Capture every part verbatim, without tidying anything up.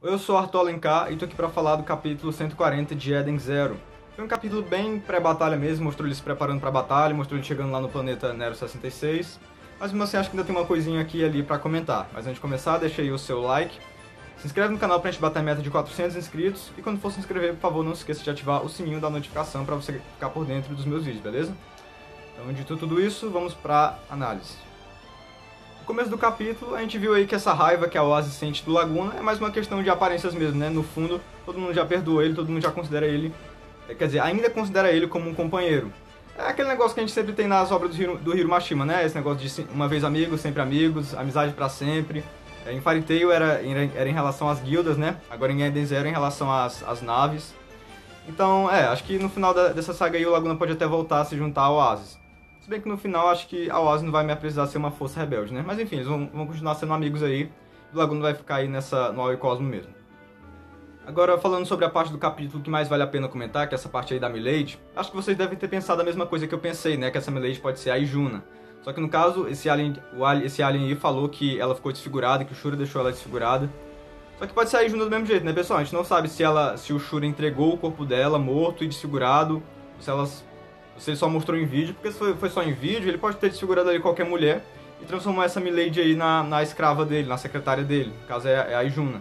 Eu sou Arthur Alencar e tô aqui pra falar do capítulo cento e quarenta de Eden Zero. Foi um capítulo bem pré-batalha mesmo, mostrou ele se preparando pra batalha, mostrou ele chegando lá no planeta Nero sessenta e seis. Mas mesmo assim acho que ainda tem uma coisinha aqui e ali pra comentar. Mas antes de começar, deixa aí o seu like, se inscreve no canal pra gente bater a meta de quatrocentos inscritos e quando for se inscrever, por favor, não se esqueça de ativar o sininho da notificação pra você ficar por dentro dos meus vídeos, beleza? Então, dito tudo isso, vamos pra análise. No começo do capítulo, a gente viu aí que essa raiva que a Oasis sente do Laguna é mais uma questão de aparências mesmo, né? No fundo, todo mundo já perdoa ele, todo mundo já considera ele, quer dizer, ainda considera ele como um companheiro. É aquele negócio que a gente sempre tem nas obras do Hiro, do Hiro Mashima, né? Esse negócio de uma vez amigos, sempre amigos, amizade pra sempre. Em Fairy Tail era, era em relação às guildas, né? Agora em Eden Zero em relação às, às naves. Então, é, acho que no final da, dessa saga aí o Laguna pode até voltar a se juntar ao Oasis. Se bem que no final acho que a Oasis não vai me precisar ser uma força rebelde, né? Mas enfim, eles vão, vão continuar sendo amigos aí. O Laguna vai ficar aí nessa, no Aoi Cosmo mesmo. Agora, falando sobre a parte do capítulo que mais vale a pena comentar, que é essa parte aí da Milady, acho que vocês devem ter pensado a mesma coisa que eu pensei, né? Que essa Milady pode ser a Izuna. Só que no caso, esse alien, o alien, esse alien aí falou que ela ficou desfigurada, que o Shura deixou ela desfigurada. Só que pode ser a Izuna do mesmo jeito, né, pessoal? A gente não sabe se, ela, se o Shura entregou o corpo dela morto e desfigurado, se elas... se ele só mostrou em vídeo, porque se foi, foi só em vídeo, ele pode ter desfigurado ali qualquer mulher e transformou essa Milady aí na, na escrava dele, na secretária dele. No caso é, é a Izuna.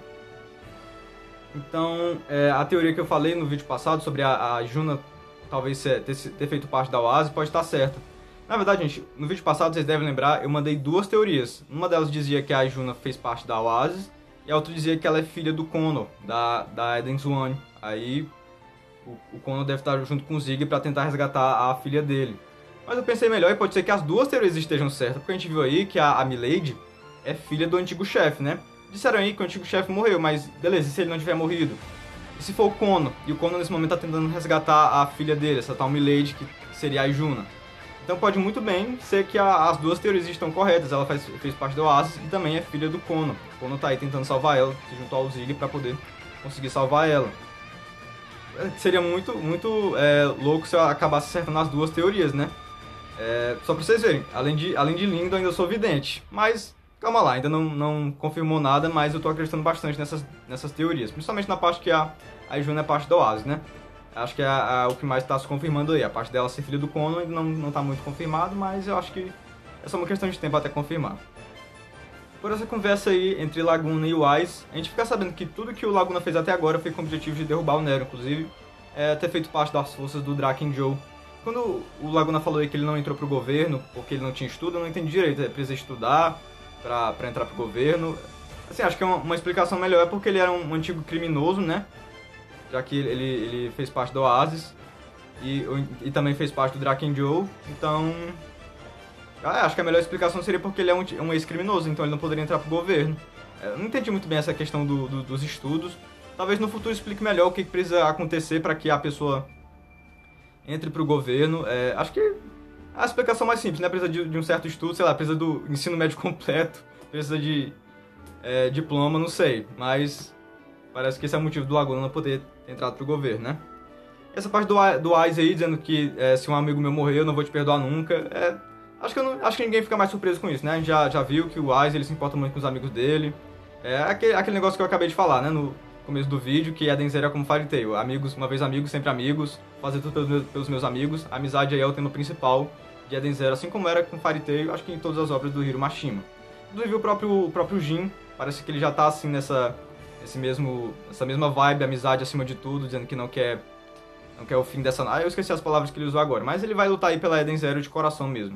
Então, é, a teoria que eu falei no vídeo passado sobre a, a Izuna talvez ter, ter feito parte da Oasis pode estar certa. Na verdade, gente, no vídeo passado, vocês devem lembrar, eu mandei duas teorias. Uma delas dizia que a Izuna fez parte da Oasis e a outra dizia que ela é filha do Kono, da, da Eden Zwan. Aí... O, o Kono deve estar junto com o Zig para tentar resgatar a filha dele. Mas eu pensei melhor e pode ser que as duas teorias estejam certas, porque a gente viu aí que a, a Milady é filha do antigo chefe, né? Disseram aí que o antigo chefe morreu, mas beleza, e se ele não tiver morrido? E se for o Kono? E o Kono nesse momento tá tentando resgatar a filha dele, essa tal Milady, que seria a Izuna. Então pode muito bem ser que a, as duas teorias estão corretas, ela faz, fez parte do Oasis e também é filha do Kono. O Kono tá aí tentando salvar ela, se juntou ao Zig para poder conseguir salvar ela. Seria muito, muito é, louco se eu acabasse acertando as duas teorias, né? É, só pra vocês verem, além de, além de lindo, eu ainda sou vidente. Mas, calma lá, ainda não, não confirmou nada, mas eu tô acreditando bastante nessas, nessas teorias. Principalmente na parte que a, a Izuna é parte da Oasis, né? Acho que é a, a, o que mais tá se confirmando aí. A parte dela ser filha do Kono ainda não, não tá muito confirmado, mas eu acho que é só uma questão de tempo até confirmar. Por essa conversa aí entre Laguna e Wise, a gente fica sabendo que tudo que o Laguna fez até agora foi com o objetivo de derrubar o Nero, inclusive é, ter feito parte das forças do Draken Joe. Quando o Laguna falou aí que ele não entrou pro governo porque ele não tinha estudo, eu não entendi direito, ele precisa estudar pra, pra entrar pro governo. Assim, acho que uma, uma explicação melhor é porque ele era um, um antigo criminoso, né? Já que ele, ele fez parte do Oasis e, e também fez parte do Draken Joe, então... Ah, acho que a melhor explicação seria porque ele é um, um ex-criminoso, então ele não poderia entrar pro governo. Eu não entendi muito bem essa questão do, do, dos estudos. Talvez no futuro explique melhor o que precisa acontecer para que a pessoa entre pro governo. É, acho que a explicação mais simples, né? Precisa de, de um certo estudo, sei lá, precisa do ensino médio completo, precisa de é, diploma, não sei. Mas parece que esse é o motivo do Laguna não poder ter entrado pro governo, né? Essa parte do, do Wise aí, dizendo que é, se um amigo meu morrer, eu não vou te perdoar nunca, é... Acho que, eu não, acho que ninguém fica mais surpreso com isso, né? A gente já, já viu que o Wise ele se importa muito com os amigos dele. É aquele, aquele negócio que eu acabei de falar, né? No começo do vídeo, que Eden Zero é como Fairy Tail. Amigos, uma vez amigos, sempre amigos. Fazer tudo pelos meus, pelos meus amigos. A amizade aí é o tema principal de Eden Zero, assim como era com Fairy Tail, acho que em todas as obras do Hiro Mashima. Inclusive o próprio, o próprio Jin, parece que ele já tá assim nessa, esse mesmo, essa mesma vibe, amizade acima de tudo, dizendo que não quer, não quer o fim dessa... Ah, eu esqueci as palavras que ele usou agora, mas ele vai lutar aí pela Eden Zero de coração mesmo.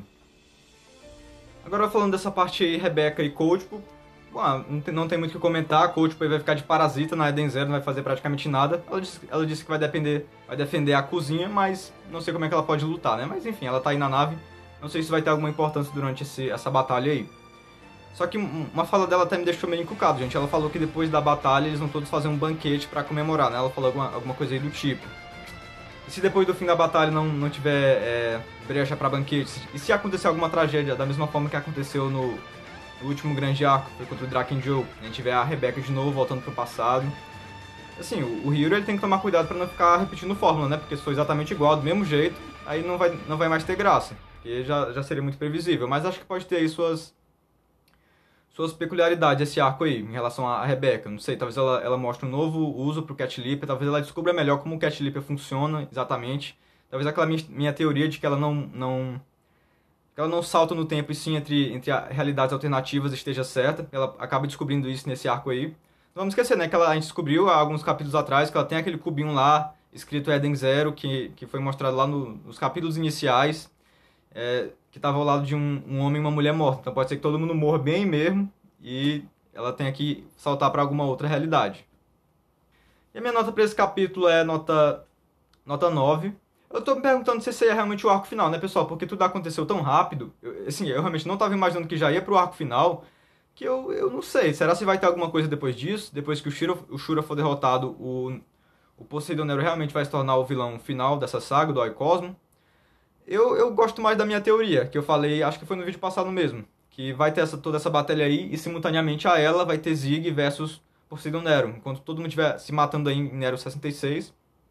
Agora falando dessa parte aí, Rebecca e Coachpo, bom, não, tem, não tem muito o que comentar, Coachpo vai ficar de parasita na Eden Zero, não vai fazer praticamente nada. Ela disse, ela disse que vai, depender, vai defender a cozinha, mas não sei como é que ela pode lutar, né? Mas enfim, ela tá aí na nave, não sei se vai ter alguma importância durante esse, essa batalha aí. Só que uma fala dela até me deixou meio encucado, gente. Ela falou que depois da batalha eles vão todos fazer um banquete pra comemorar, né? Ela falou alguma, alguma coisa aí do tipo. E se depois do fim da batalha não, não tiver é, brecha pra banquete? E se acontecer alguma tragédia, da mesma forma que aconteceu no, no último grande arco, foi contra o Draken Joe, a gente tiver a Rebecca de novo, voltando pro passado. Assim, o, o Hiro ele tem que tomar cuidado pra não ficar repetindo fórmula, né? Porque se for exatamente igual, do mesmo jeito, aí não vai, não vai mais ter graça. Porque já, já seria muito previsível. Mas acho que pode ter aí suas, suas peculiaridades esse arco aí, em relação a Rebecca. Não sei, talvez ela, ela mostre um novo uso pro Cat Leaper, talvez ela descubra melhor como o Cat Leaper funciona exatamente. Talvez aquela minha, minha teoria de que ela não, não, que ela não salta no tempo e sim entre, entre a- realidades alternativas esteja certa. Ela acaba descobrindo isso nesse arco aí. Não vamos esquecer, né, que ela, a gente descobriu há alguns capítulos atrás que ela tem aquele cubinho lá, escrito Eden Zero, que, que foi mostrado lá no- nos capítulos iniciais, é, que estava ao lado de um, um homem e uma mulher morta. Então pode ser que todo mundo morra bem mesmo e ela tenha que saltar para alguma outra realidade. E a minha nota para esse capítulo é nota, nota nove. Eu tô me perguntando se esse é realmente o arco final, né, pessoal? Porque tudo aconteceu tão rápido. Eu, assim, eu realmente não estava imaginando que já ia pro arco final, que eu, eu não sei. Será se vai ter alguma coisa depois disso? Depois que o Shura, o Shura for derrotado, o, o Poseidon Nero realmente vai se tornar o vilão final dessa saga do Oikosmo? Eu, eu gosto mais da minha teoria, que eu falei, acho que foi no vídeo passado mesmo. Que vai ter essa, toda essa batalha aí, e simultaneamente a ela vai ter Zig versus Poseidon Nero. Enquanto todo mundo estiver se matando aí em Nero sessenta e seis,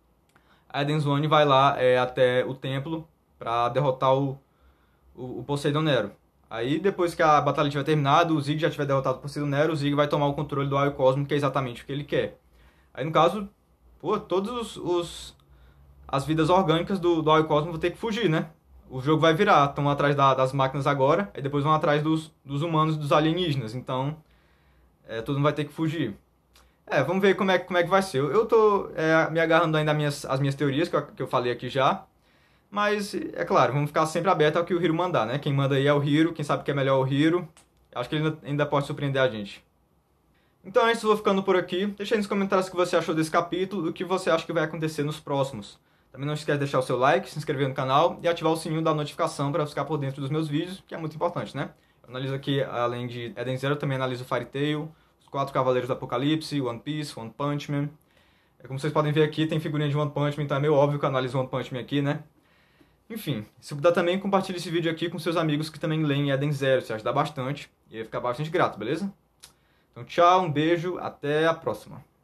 a Eden Zone vai lá é, até o templo pra derrotar o, o, o Poseidon Nero. Aí depois que a batalha tiver terminado, o Zig já tiver derrotado o Poseidon Nero, o Zig vai tomar o controle do Raio Cósmico, que é exatamente o que ele quer. Aí no caso, pô, todos os, os- as vidas orgânicas do, do Raio Cósmico vão ter que fugir, né? O jogo vai virar, estão atrás da- das máquinas agora, aí depois vão atrás dos, dos humanos e dos alienígenas, então é, todo mundo vai ter que fugir. É, vamos ver como é, como é que vai ser. Eu, eu tô é, me agarrando ainda às minhas, às minhas teorias, que eu, que eu falei aqui já. Mas, é claro, vamos ficar sempre aberto ao que o Hiro mandar, né? Quem manda aí é o Hiro, quem sabe que é melhor o Hiro. Acho que ele ainda, ainda pode surpreender a gente. Então é isso, eu vou ficando por aqui. Deixa aí nos comentários o que você achou desse capítulo e o que você acha que vai acontecer nos próximos. Também não esquece de deixar o seu like, se inscrever no canal e ativar o sininho da notificação para ficar por dentro dos meus vídeos, que é muito importante, né? Eu analiso aqui, além de Eden Zero, eu também analiso Fairy Tail, Os Quatro Cavaleiros do Apocalipse, One Piece, One Punch Man. É, como vocês podem ver aqui, tem figurinha de One Punch Man, então é meio óbvio que eu analiso One Punch Man aqui, né? Enfim, se puder também, compartilhe esse vídeo aqui com seus amigos que também leem Eden Zero, isso ajuda bastante e eu ia ficar bastante grato, beleza? Então tchau, um beijo, até a próxima.